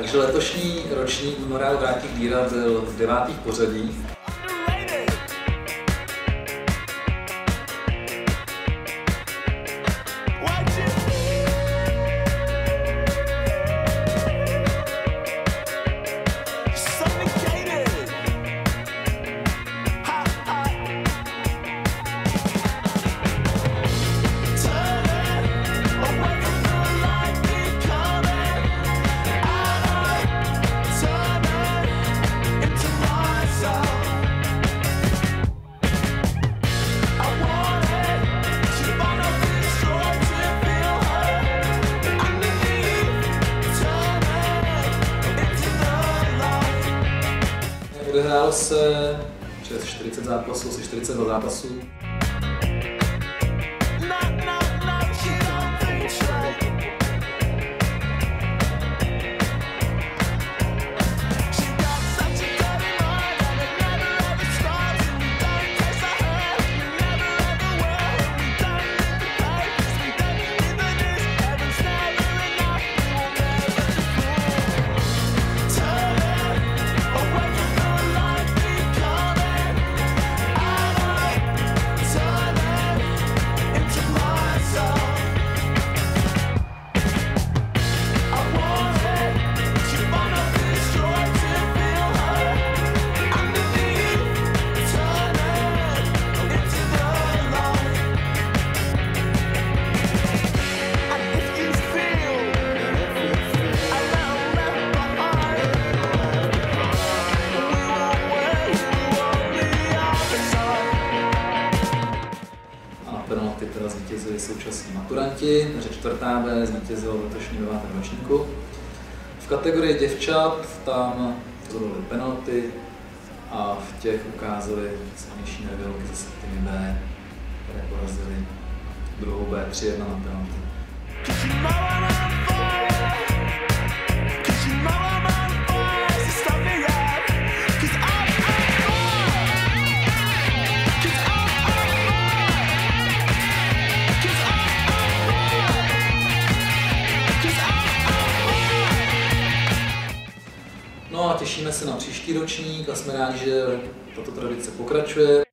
Takže letošní ročník Memoriál Vrátík Víra byl v 9. pořadí. Odehrálo se přes 40 zápasů, asi 42 zápasů. Penalty teda zvítězili současní maturanti, takže 4. B zvítězil v letošním 9. ročníku. V kategorii děvčat tam to byly penalty a v těch ukázali silnější nevělky ze skupiny B, které porazili druhou B 3-1 na penalty. No a těšíme se na příští ročník a jsme rádi, že tato tradice pokračuje.